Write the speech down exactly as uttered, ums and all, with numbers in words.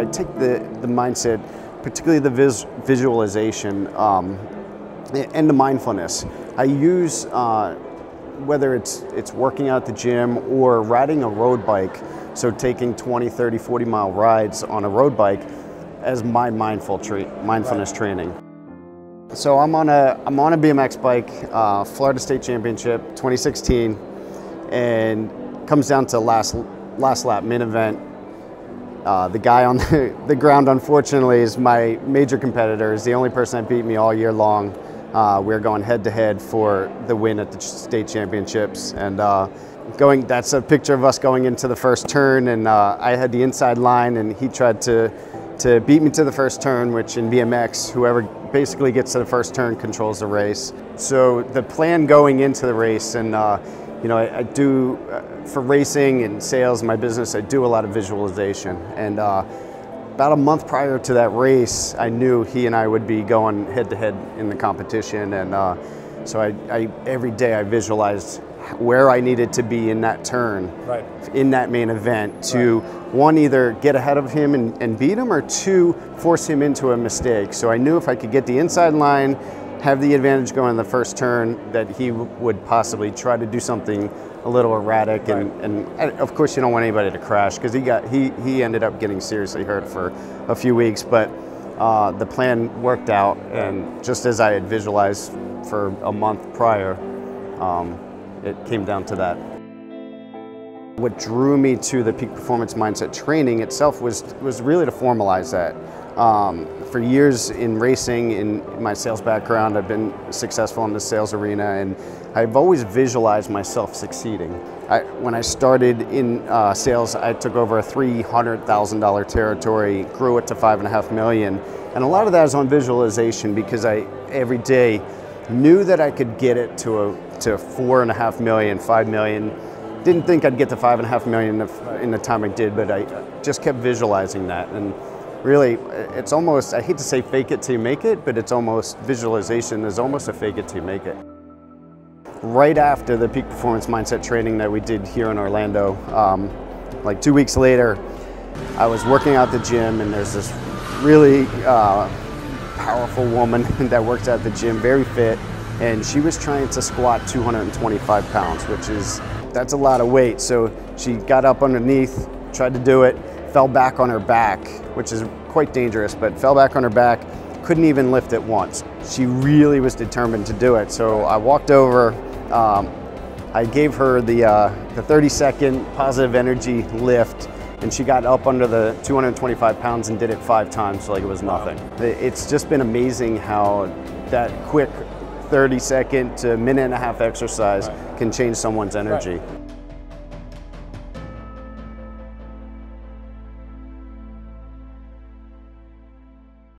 I take the, the mindset, particularly the vis visualization um, and the mindfulness. I use, uh, whether it's, it's working out at the gym or riding a road bike, so taking twenty, thirty, forty mile rides on a road bike as my mindful tra mindfulness right. training. So I'm on a, I'm on a B M X bike, uh, Florida State Championship twenty sixteen, and comes down to last, last lap, main event. Uh, the guy on the, the ground, unfortunately, is my major competitor. He's the only person that beat me all year long. Uh, we're going head to head for the win at the state championships. And uh, going, that's a picture of us going into the first turn, and uh, I had the inside line and he tried to, to beat me to the first turn, which in B M X, whoever basically gets to the first turn controls the race. So the plan going into the race, and uh, you know, I, I do, uh, for racing and sales in my business, I do a lot of visualization. And uh, about a month prior to that race, I knew he and I would be going head to head in the competition. And uh, so I, I, every day I visualized where I needed to be in that turn, right. in that main event, to right. one, either get ahead of him and, and beat him, or two, force him into a mistake. So I knew if I could get the inside line, have the advantage going in the first turn, that he would possibly try to do something a little erratic. Right. And, and of course you don't want anybody to crash, because he got he he ended up getting seriously hurt for a few weeks. But uh, the plan worked out, and just as I had visualized for a month prior, um, it came down to that. What drew me to the peak performance mindset training itself was was really to formalize that. Um, for years in racing, in my sales background, I've been successful in the sales arena, and I've always visualized myself succeeding. I, when I started in uh, sales, I took over a three hundred thousand dollar territory, grew it to five and a half million, and a lot of that is on visualization, because I every day knew that I could get it to a to four and a half million, five million. Didn't think I'd get to five and a half million in the time I did, but I just kept visualizing that. And really, it's almost, I hate to say fake it till you make it, but it's almost, visualization is almost a fake it till you make it. Right after the peak performance mindset training that we did here in Orlando, um, like two weeks later, I was working out at the gym, and there's this really uh, powerful woman that works at the gym, very fit, and she was trying to squat two hundred twenty-five pounds, which is, that's a lot of weight. So she got up underneath, tried to do it, fell back on her back, which is quite dangerous, but fell back on her back, couldn't even lift it once. She really was determined to do it. So I walked over, um, I gave her the, uh, the thirty second positive energy lift, and she got up under the two hundred twenty-five pounds and did it five times like it was nothing. It's just been amazing how that quick thirty second to minute and a half exercise right. can change someone's energy. Right.